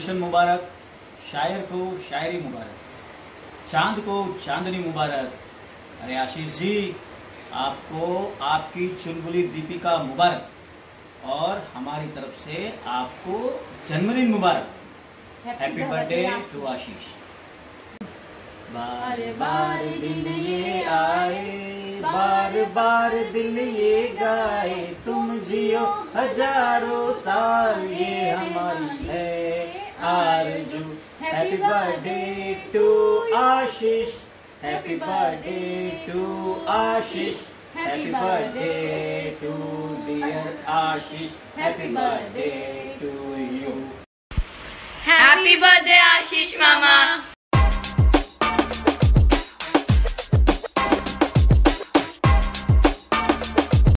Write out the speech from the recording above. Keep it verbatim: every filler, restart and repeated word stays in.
गुलशन मुबारक, शायर को शायरी मुबारक, चांद को चांदनी मुबारक। अरे आशीष जी, आपको आपकी चुलबुली दीपिका मुबारक, और हमारी तरफ से आपको जन्मदिन मुबारक। Happy birthday to Ashish. बार बार दिल ये आए, बार बार दिल ये गाए, तुम जियो हजारों साल, ये हमारी है आरज़ू। Happy birthday to Ashish, happy birthday to Ashish, happy birthday to dear Ashish, happy birthday to you. Happy birthday Ashish mama.